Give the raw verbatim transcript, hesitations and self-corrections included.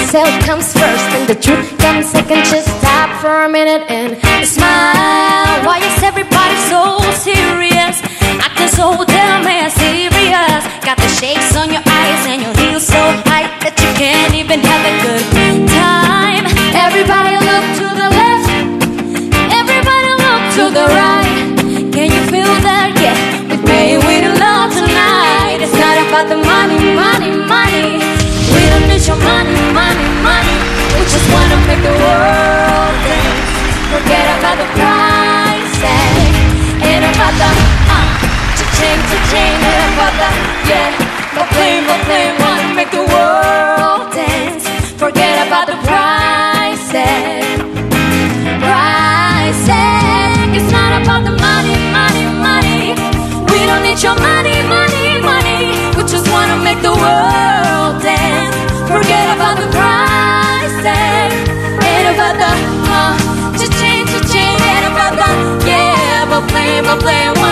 yourself comes first and the truth comes second. Just stop for a minute and smile. Why is everybody so serious? Acting so damn serious. Got the shakes on your eyes and your heels so high that you can't even have a good time. Everybody look to the left, everybody look to the right. Can you feel that? Yeah, we're playing with love tonight. It's not about the money, money, money. We don't need your money, money, money. We just wanna make the world dance. Forget about the prices. Ain't about the uh, cha-ching, cha-ching. Ain't about the, yeah, go play, go play. Wanna make the world dance. Forget about the prices. Prices. It's not about the money, money, money. We don't need your money, money, money. We just wanna make the world dance. Forget about the prices. Ain't about the uh, cha-ching, cha-ching. Ain't about the, yeah, but play, but play.